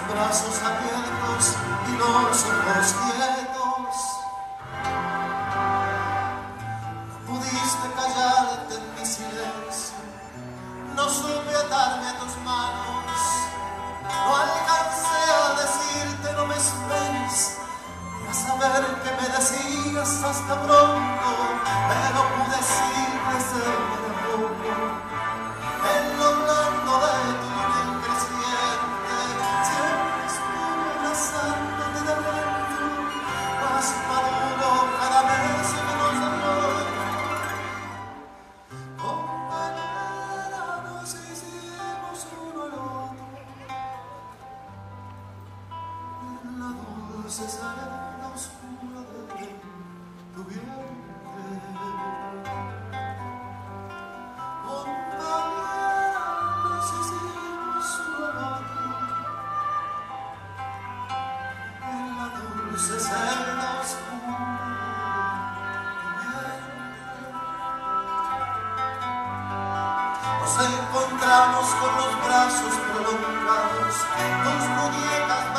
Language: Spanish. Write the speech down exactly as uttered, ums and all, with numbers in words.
brazos abiertos y los ojos quietos. No pudiste callarte en mi silencio, no supe atarme a tus manos, no alcancé a decirte no me esperes, y a saber que me decías hasta pronto, pero pude siempre ser de poco. En lo blando de tu luna creciente, siempre estuve abrazándote de dentro, más maduro cada mes menos amor. Compañera, nos hicimos uno al otro, en la dulce salida oscura de tu vientre. Compañera, nos hicimos uno al otro, en la dulce celda oscura de tu vientre. Nos encontramos con los brazos prolongados, tus muñecas